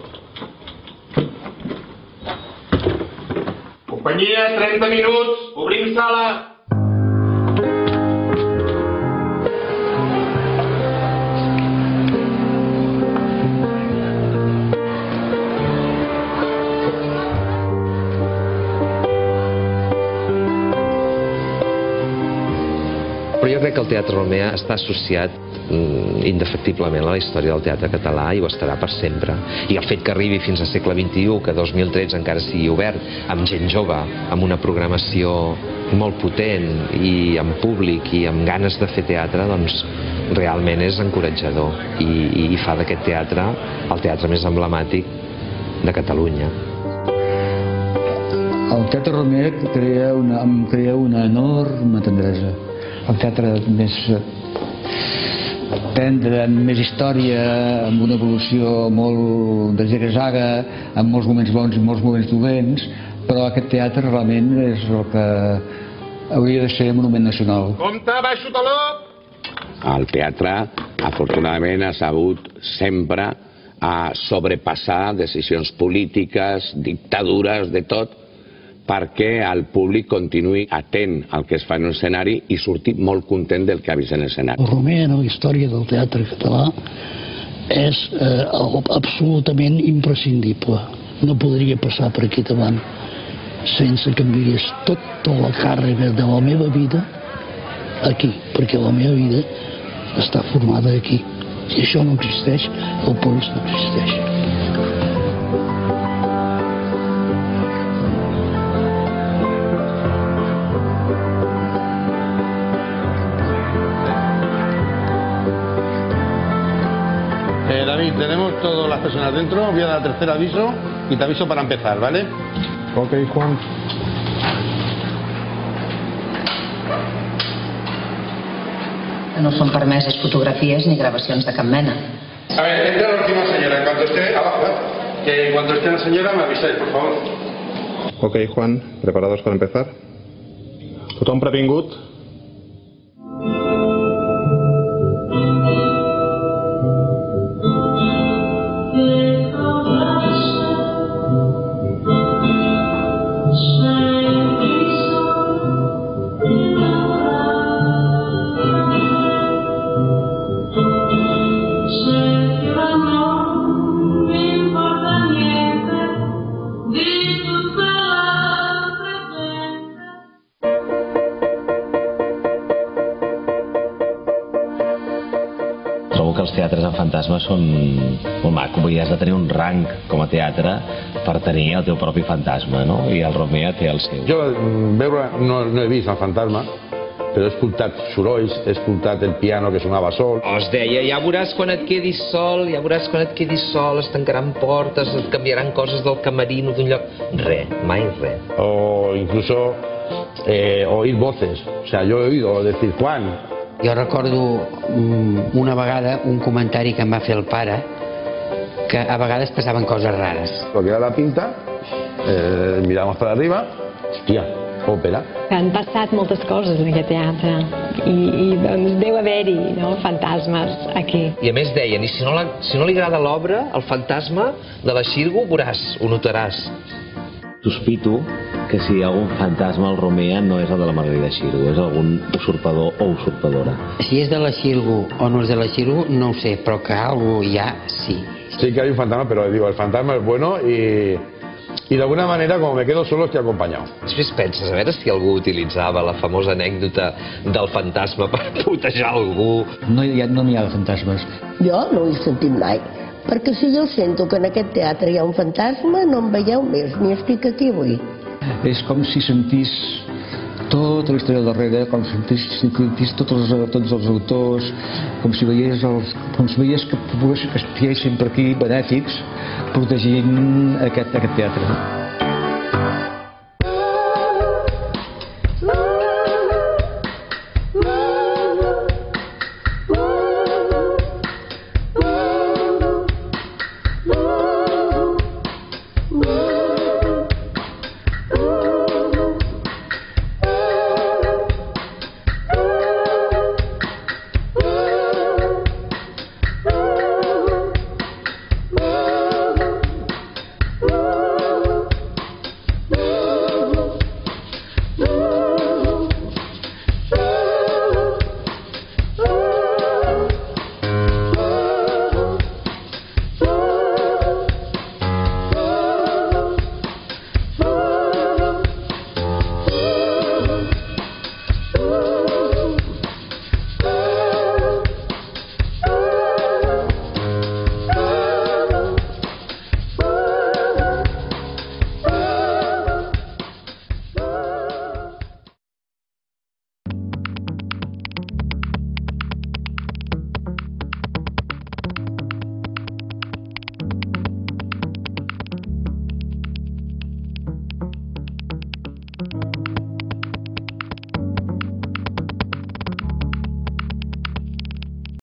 Speaker 25: Companyia, trenta minuts, obrim sala.
Speaker 8: Però jo crec que el Teatre Romea està associat mm, indefectiblement a la història del teatre català i ho estarà per sempre. I el fet que arribi fins al segle vint-i-u, que dos mil tretze encara sigui obert, amb gent jove, amb una programació molt potent i amb públic i amb ganes de fer teatre, doncs realment és encoratjador i, i fa d'aquest teatre el teatre més emblemàtic de Catalunya.
Speaker 6: El Teatre Romea crea una, em crea una enorme tendresa. El teatre més tendre, amb més història, amb una evolució molt de ziga-zaga, amb molts moments bons i molts moments dolents, però aquest teatre realment és el que hauria de ser monument nacional.
Speaker 25: Compte, baixo taló!
Speaker 1: El teatre, afortunadament, ha sabut sempre a sobrepassar decisions polítiques, dictadures, de tot, perquè el públic continuï atent al que es fa en l'escenari i surti molt content del que ha vist en l'escenari.
Speaker 2: El Romea en la història del teatre català és eh, absolutament imprescindible. No podria passar per aquí davant sense que enviés tota la càrrega de la meva vida aquí, perquè la meva vida està formada aquí. Si això no existeix, el país no existeix.
Speaker 10: tenemos todas las personas dentro, voy a dar tercer aviso y te aviso para empezar, ¿vale?
Speaker 22: Ok, Juan.
Speaker 15: No són permeses fotografies ni gravacions de cap mena.
Speaker 10: A ver, entra la última señora, en cuanto esté abajo, que en cuanto esté la señora me avisáis, por favor.
Speaker 22: Ok, Juan, preparados para empezar? Tothom previngut?
Speaker 5: Trobo que els teatres amb fantasmes són molt maco, vull dir, has de tenir un rang com a teatre per tenir el teu propi fantasma, no? I el Romea té el seu.
Speaker 10: Jo veure, no, no he vist el fantasma, però he escoltat sorolls, he escoltat el piano que sonava sol.
Speaker 8: O es deia, ja veuràs quan et quedis sol, ja veuràs quan et quedis sol, es tancaran portes, et canviaran coses del camerino d'un lloc... Re, mai res.
Speaker 10: O incluso eh, oír voces. O sea, yo he oído decir, Juan...
Speaker 16: Jo recordo una vegada un comentari que em va fer el pare que a vegades passaven coses rares.
Speaker 10: Lo que era la pinta, eh, miramos para arriba, hòstia, òpera.
Speaker 7: Han passat moltes coses en aquest teatre i, i doncs deu haver-hi, no?, fantasmes aquí.
Speaker 8: I a més deien, i si no, la, si no li agrada l'obra, el fantasma de la Xirgo, veuràs, ho notaràs.
Speaker 5: Sospito que si hi ha algun fantasma al Romea no és el de la Margarida Xirgo, és algun usurpador o usurpadora.
Speaker 16: Si és de la Xirgo o no és de la Xirgo, no ho sé, però que algo hi ha, sí.
Speaker 10: Sí que hay un fantasma, pero digo, el fantasma es bueno y, y de alguna manera, como me quedo solo, estoy acompañado.
Speaker 8: Després penses, a veure si algú utilitzava la famosa anècdota del fantasma per putejar algú.
Speaker 6: No hi ha, no n'hi ha de fantasmes.
Speaker 23: Jo no ho he sentit mai, perquè si jo sento que en aquest teatre hi ha un fantasma, no em veieu més, ni estic aquí avui.
Speaker 6: És com si sentís tota la història al darrere, com si sentís, sentís tots, els, tots els autors, com si veiés, els, com si veiés que, que estiguessin per aquí benèfics protegint aquest, aquest teatre.